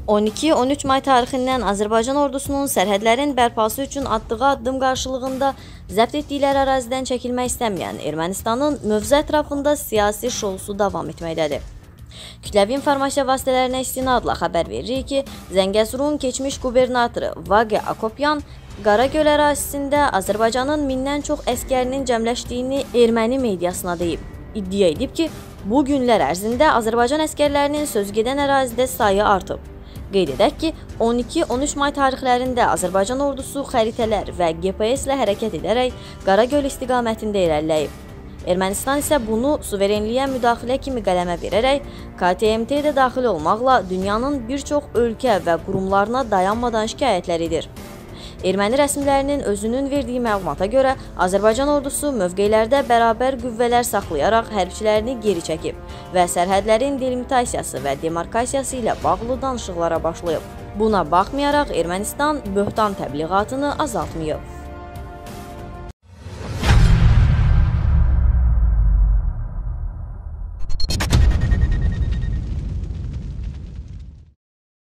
12-13 may tarixindən Azərbaycan ordusunun sərhədlərin bərpası üçün atdığı addım qarşılığında zəbt etdikləri ərazidən çəkilmək istəməyən Ermənistanın mövzu ətrafında siyasi şousu davam etməkdədir. Kütləvi informasiya vasitələrinə istinadla xəbər veririk ki, Zəngəzurun keçmiş qubernatoru Vaqe Akopyan Qaragöl ərazisində Azərbaycanın 1000-dən çox əskərinin cəmləşdiyini erməni mediasına deyib. İddia edib ki, bu günlər ərzində Azərbaycan əskərlərinin sözügedən ərazidə sayı artıb. Qeyd edək ki, 12-13 may tarixlərində Azərbaycan ordusu xəritələr və GPS ilə hərəkət edərək Qaragöl istiqamətində irəliləyib. Ermənistan isə bunu suverenliyə müdaxilə kimi qələmə verərək KTMT-də daxil olmaqla dünyanın bir çox ölkə və qurumlarına dayanmadan şikayətlər edir. Erməni rəsmilərinin özünün verdiyi məlumata görə Azərbaycan ordusu mövqelərdə bərabər qüvvələr saxlayaraq hərbçilərini geri çəkib və sərhədlərin delimitasiyası və demarkasiyası ilə bağlı danışıqlara başlayıb. Buna baxmayaraq Ermənistan böhtan təbliğatını azaltmayıb.